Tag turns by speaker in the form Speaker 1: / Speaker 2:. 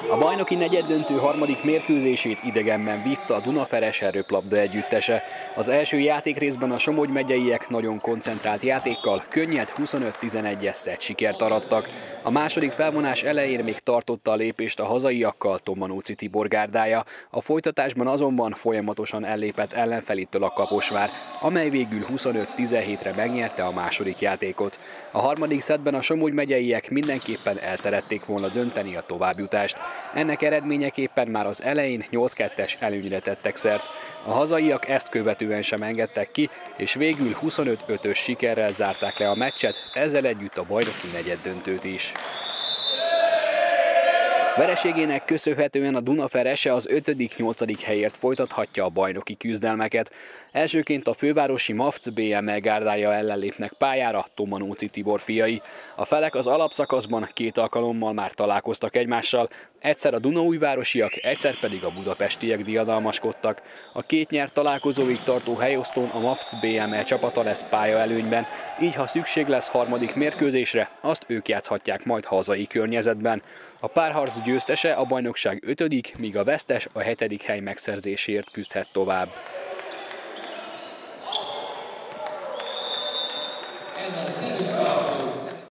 Speaker 1: A bajnoki negyeddöntő harmadik mérkőzését idegenben vívta a Dunaferes erőplabda együttese. Az első játékrészben a Somogy megyeiek nagyon koncentrált játékkal könnyed 25-11-es szett sikert arattak. A második felvonás elején még tartotta a lépést a hazaiakkal Tommanóci Tibor gárdája, a folytatásban azonban folyamatosan ellépett ellenfelétől a Kaposvár, amely végül 25-17-re megnyerte a második játékot. A harmadik szettben a Somogy megyeiek mindenképpen el szerették volna dönteni a továbbjutást. Ennek eredményeképpen már az elején 8-2-es előnyre tettek szert. A hazaiak ezt követően sem engedtek ki, és végül 25-5-ös sikerrel zárták le a meccset, ezzel együtt a bajnoki negyeddöntőt is. Vereségének köszönhetően a Dunaferese az 5.-8. helyért folytathatja a bajnoki küzdelmeket. Elsőként a fővárosi MAFC BME gárdája ellen lépnek pályára Tommanóci Tibor fiai. A felek az alapszakaszban 2 alkalommal már találkoztak egymással, egyszer a dunaújvárosiak, egyszer pedig a budapestiek diadalmaskodtak. A két nyert találkozóig tartó helyosztón a MAFC BME csapata lesz pályaelőnyben, így ha szükség lesz harmadik mérkőzésre, azt ők játszhatják majd hazai környezetben. A párharc győztese a bajnokság 5., míg a vesztes a 7. hely megszerzéséért küzdhet tovább.